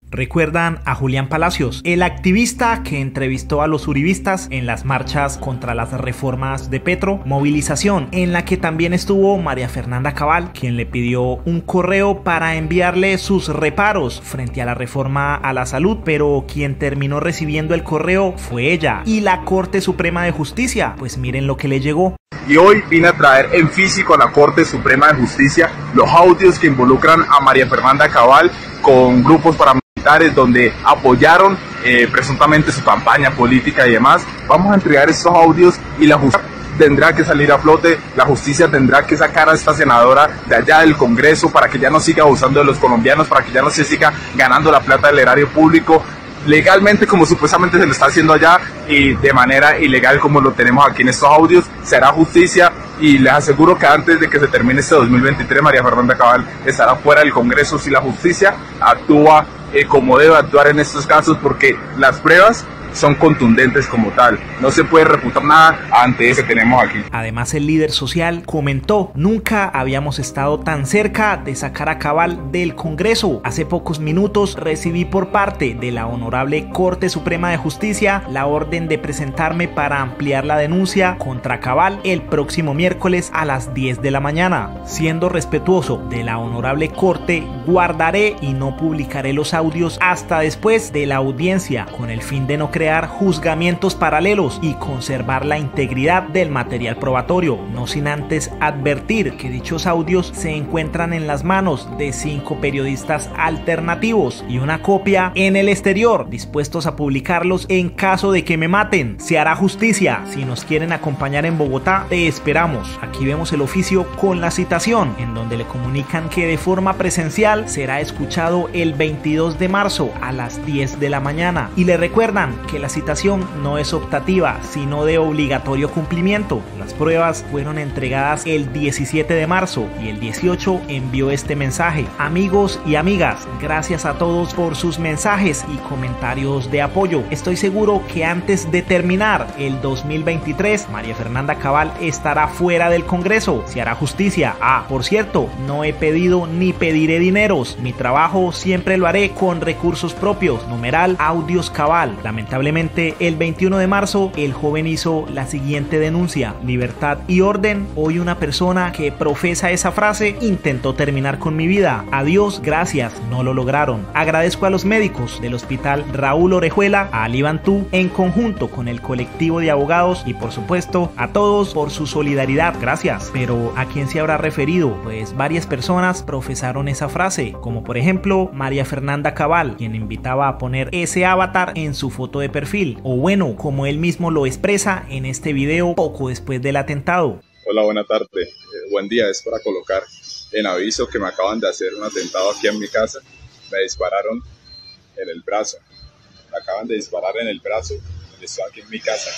Recuerdan a Julián Palacios, el activista que entrevistó a los uribistas en las marchas contra las reformas de Petro, movilización en la que también estuvo María Fernanda Cabal, quien le pidió un correo para enviarle sus reparos frente a la reforma a la salud, pero quien terminó recibiendo el correo fue ella y la Corte Suprema de Justicia. Pues miren lo que le llegó. Y hoy vine a traer en físico a la Corte Suprema de Justicia los audios que involucran a María Fernanda Cabal con grupos paramilitares donde apoyaron presuntamente su campaña política y demás. Vamos a entregar estos audios y la justicia tendrá que salir a flote, la justicia tendrá que sacar a esta senadora de allá del Congreso para que ya no siga abusando de los colombianos, para que ya no se siga ganando la plata del erario público legalmente como supuestamente se lo está haciendo allá y de manera ilegal como lo tenemos aquí en estos audios. Será justicia y les aseguro que antes de que se termine este 2023 María Fernanda Cabal estará fuera del Congreso si la justicia actúa como debe actuar en estos casos, porque las pruebas son contundentes como tal. No se puede refutar nada ante eso que tenemos aquí. Además, el líder social comentó: nunca habíamos estado tan cerca de sacar a Cabal del Congreso. Hace pocos minutos recibí por parte de la Honorable Corte Suprema de Justicia la orden de presentarme para ampliar la denuncia contra Cabal el próximo miércoles a las 10 de la mañana. Siendo respetuoso de la Honorable Corte, guardaré y no publicaré los audios hasta después de la audiencia, con el fin de no crear juzgamientos paralelos y conservar la integridad del material probatorio, no sin antes advertir que dichos audios se encuentran en las manos de 5 periodistas alternativos y una copia en el exterior, dispuestos a publicarlos en caso de que me maten. Se hará justicia. Si nos quieren acompañar en Bogotá, te esperamos. Aquí vemos el oficio con la citación, en donde le comunican que de forma presencial será escuchado el 22 de marzo a las 10 de la mañana y le recuerdan que la citación no es optativa, sino de obligatorio cumplimiento. Las pruebas fueron entregadas el 17 de marzo y el 18 envió este mensaje. Amigos y amigas, gracias a todos por sus mensajes y comentarios de apoyo. Estoy seguro que antes de terminar el 2023, María Fernanda Cabal estará fuera del Congreso. Se hará justicia. Por cierto, no he pedido ni pediré dineros. Mi trabajo siempre lo haré con recursos propios. Numeral Audios Cabal. Lamentablemente, el 21 de marzo, el joven hizo la siguiente denuncia: libertad y orden. Hoy una persona que profesa esa frase intentó terminar con mi vida. Adiós, gracias, no lo lograron. Agradezco a los médicos del Hospital Raúl Orejuela, a Ali Bantú, en conjunto con el colectivo de abogados y por supuesto a todos por su solidaridad. Gracias. Pero ¿a quién se habrá referido? Pues varias personas profesaron esa frase, como por ejemplo María Fernanda Cabal, quien invitaba a poner ese avatar en su foto de perfil, o bueno, como él mismo lo expresa en este video poco después del atentado. Hola, buena tarde, buen día. Es para colocar en aviso que me acaban de hacer un atentado aquí en mi casa. Me dispararon en el brazo, me acaban de disparar en el brazo, estoy aquí en mi casa.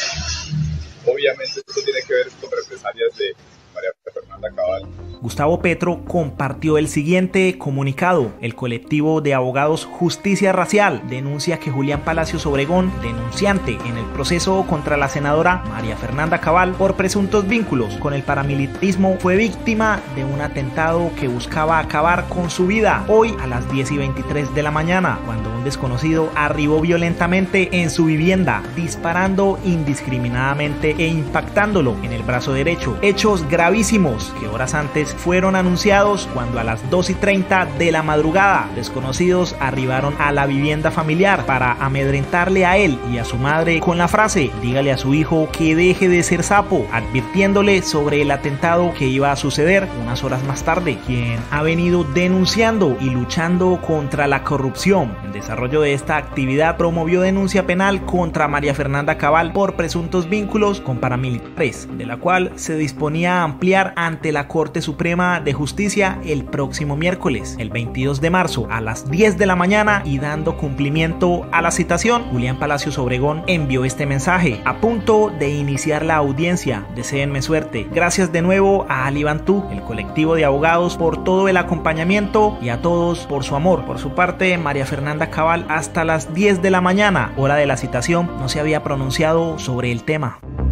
Obviamente esto tiene que ver con represalias de María Fernanda Cabal. Gustavo Petro compartió el siguiente comunicado. El colectivo de abogados Justicia Racial denuncia que Julián Palacios Obregón, denunciante en el proceso contra la senadora María Fernanda Cabal por presuntos vínculos con el paramilitarismo, fue víctima de un atentado que buscaba acabar con su vida hoy a las 10:23 de la mañana, cuando un desconocido arribó violentamente en su vivienda, disparando indiscriminadamente e impactándolo en el brazo derecho. Hechos gravísimos que horas antes fueron anunciados cuando a las 2:30 de la madrugada desconocidos arribaron a la vivienda familiar para amedrentarle a él y a su madre con la frase: dígale a su hijo que deje de ser sapo, advirtiéndole sobre el atentado que iba a suceder unas horas más tarde. Quien ha venido denunciando y luchando contra la corrupción. En desarrollo de esta actividad promovió denuncia penal contra María Fernanda Cabal por presuntos vínculos con paramilitares, de la cual se disponía a ampliar ante la Corte Suprema de Justicia el próximo miércoles, el 22 de marzo a las 10 de la mañana, y dando cumplimiento a la citación, Julián Palacios Obregón envió este mensaje: a punto de iniciar la audiencia, deséenme suerte. Gracias de nuevo a Ali Bantú, el colectivo de abogados, por todo el acompañamiento y a todos por su amor. Por su parte, María Fernanda Cabal hasta las 10 de la mañana, hora de la citación, no se había pronunciado sobre el tema.